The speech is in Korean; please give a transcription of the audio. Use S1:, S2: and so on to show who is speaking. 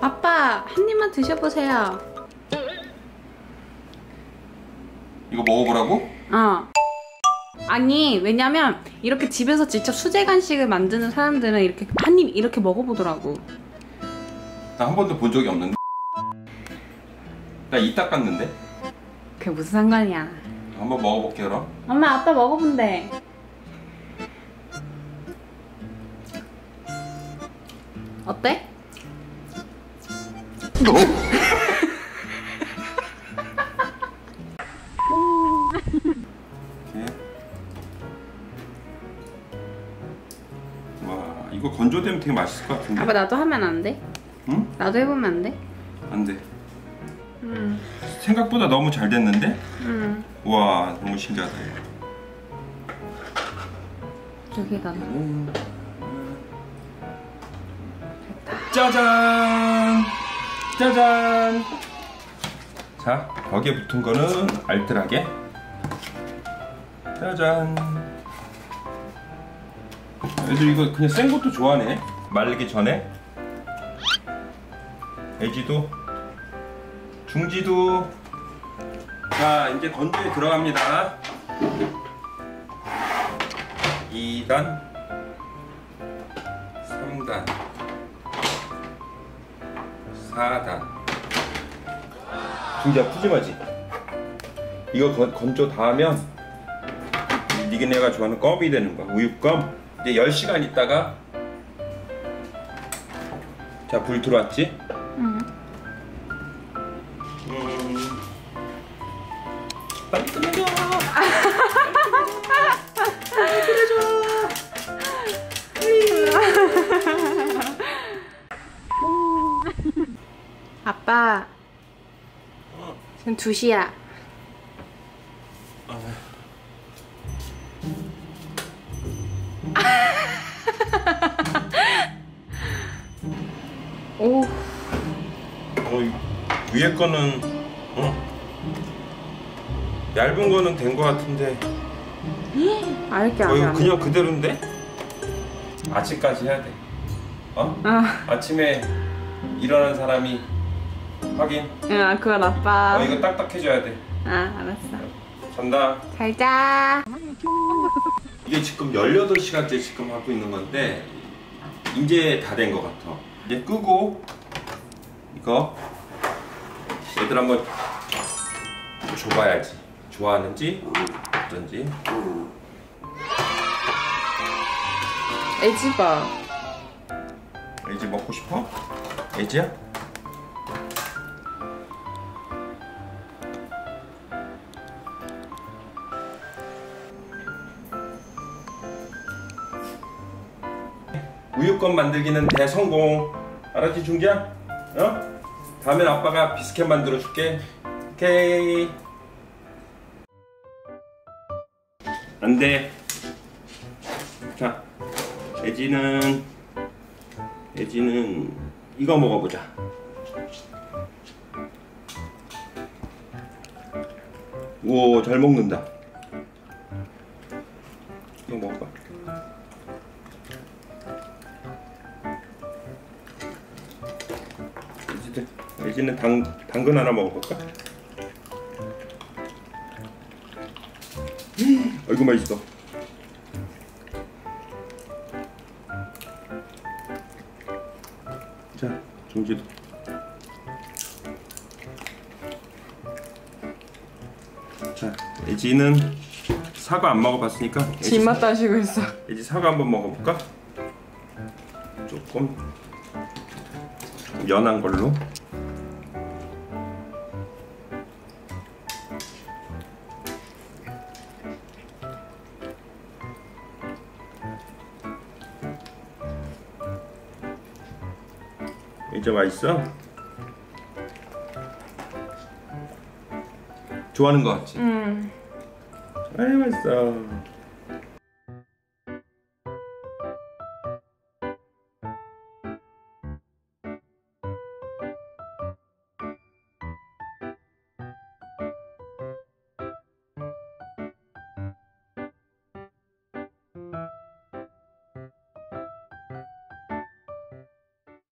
S1: 아빠 한 입만 드셔보세요.
S2: 이거 먹어보라고?
S1: 아니 왜냐면 이렇게 집에서 직접 수제 간식을 만드는 사람들은 이렇게 한 입 이렇게 먹어보더라고.
S2: 나 한 번도 본 적이 없는데. 나 이 닦았는데?
S1: 그게 무슨 상관이야.
S2: 한번 먹어볼게 그럼.
S1: 엄마 아빠 먹어본대. 어때?
S2: 와, 이거 건조되면 되게 맛있을 것 같은데.
S1: 아빠 나도 하면 안 돼?
S2: 응?
S1: 나도 해보면 안 돼?
S2: 안 돼. 생각보다 너무 잘 됐는데? 와, 너무 신기하다.
S1: 여기다 넣어.
S2: 짜잔! 짜잔! 자, 거기에 붙은 거는 알뜰하게. 짜잔! 애들 이거 그냥 센 것도 좋아하네. 말리기 전에. 애지도, 중지도. 자, 이제 건조에 들어갑니다. 2단, 3단, 4단. 중지야 푸짐하지? 이거 건조 다 하면 니네가 좋아하는 껌이 되는 거야. 우유껌. 이제 10시간 있다가. 자, 불 들어왔지? 빨리 끝내줘. 빨리 끝내줘.
S1: 아빠 지금 2시야. 오.
S2: 위에 거는 얇은 거는 된 거 같은데.
S1: 알게
S2: 이거
S1: 안
S2: 그냥 그대로인데? 아침까지 해야 돼. 아침에 일어난 사람이 확인.
S1: 야, 그건 아빠.
S2: 이거 딱딱해져야 돼.
S1: 알았어.
S2: 잔다.
S1: 잘 자.
S2: 이게 지금 18시간째 지금 하고 있는 건데 이제 다 된 거 같아. 이제 끄고 이거 얘들 한번 줘봐야지. 좋아하는지 어떤지.
S1: 애지 봐.
S2: 애지 먹고 싶어? 애지야? 우유껌 만들기는 대성공. 알았지 중지야? 다음엔 아빠가 비스켓 만들어 줄게. 오케이. 안돼. 자, 애지는 이거 먹어보자. 오, 잘 먹는다. 이거 먹어봐. 애지는 당근 하나 먹어볼까? 아이고 맛있어. 자, 중지도. 자, 애지는 사과 안 먹어봤으니까
S1: 입맛 따시고 있어.
S2: 애지 사과 한번 먹어볼까? 조금 연한 걸로. 이제 맛있어? 좋아하는 거 같지?
S1: 응.
S2: 아이 맛있어.